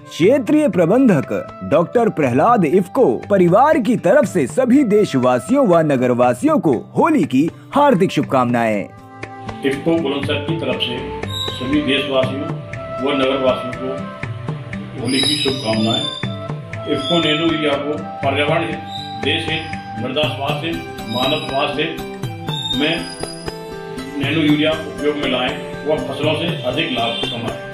क्षेत्रीय प्रबंधक डॉक्टर प्रहलाद इफ्को परिवार की तरफ से सभी देशवासियों व नगरवासियों को होली की हार्दिक शुभकामनाएं। इफ्को बुलंदशहर की तरफ से सभी देशवासियों व नगरवासियों को होली की शुभकामनाएं। इफ्को नैनो यूरिया को पर्यावरण हित, देश हित, मृदा स्वास्थ्य, मानव स्वास्थ्य में नैनो यूरिया उपयोग में लाएं व फसलों से अधिक लाभ कमाएं।